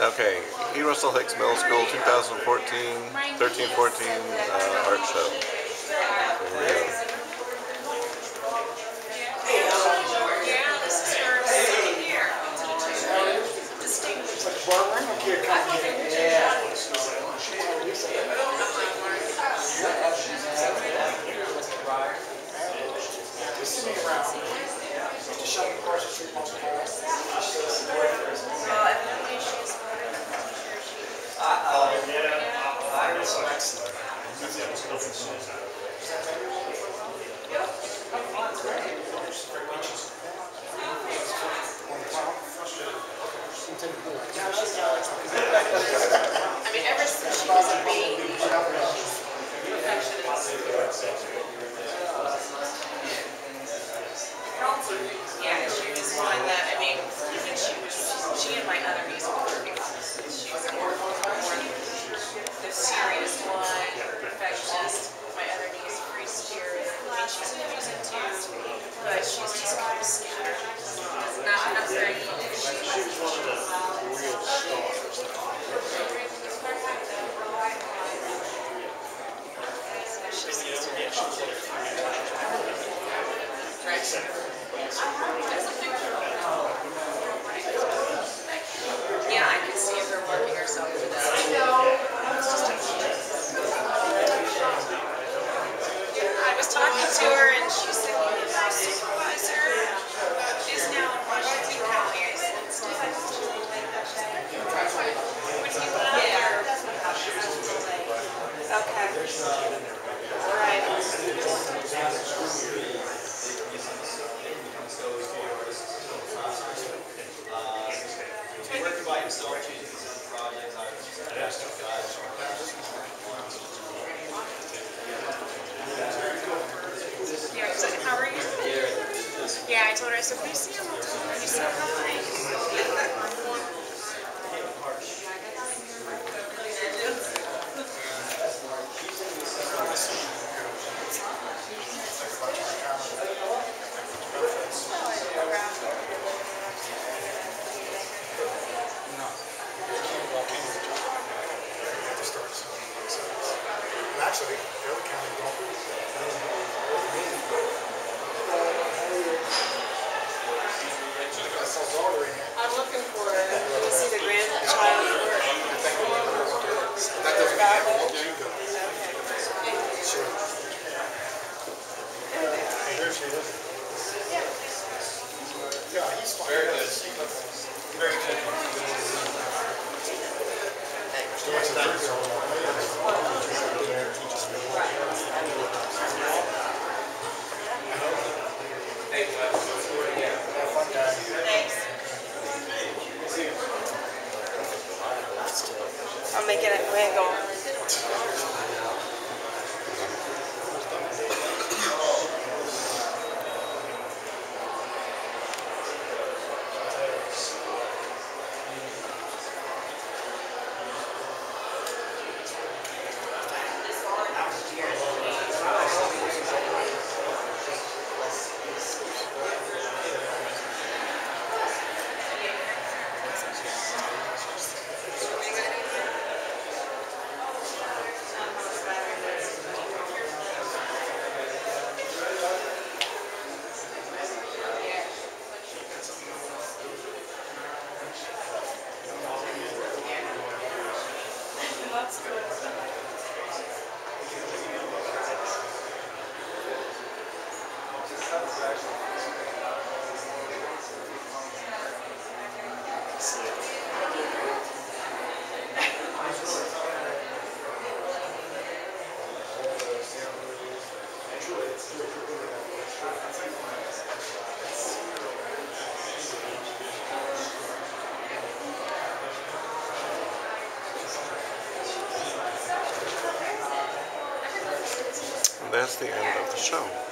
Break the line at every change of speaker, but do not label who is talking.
Okay, E. Russell Hicks Middle School 2014, 13-14 art show. Here we go.
I mean, ever since she was a baby, yeah, she was one that, I mean, she and my other musical therapist, she was more the serious one, perfectionist. My other niece, free spirit. I mean, she's in music too, but she's just kind of scattered. Not very yeah, I could see her working herself to death. I was talking to her and she said, my supervisor is now in Washington County. I said, okay. All right.
Working by yourself, choosing these other projects,
Yeah, so how are you? Yeah, I told her, I said, when you see him, I'll tell her you said hi.
Actually, the other county don't.
I'm looking for it. Can you see the grandchild?
That doesn't mean everyone can go. Sure. Hey, here she is. Yeah, he's fine. Very good. Very good.
I'm making it wiggle.
That's the end of the show.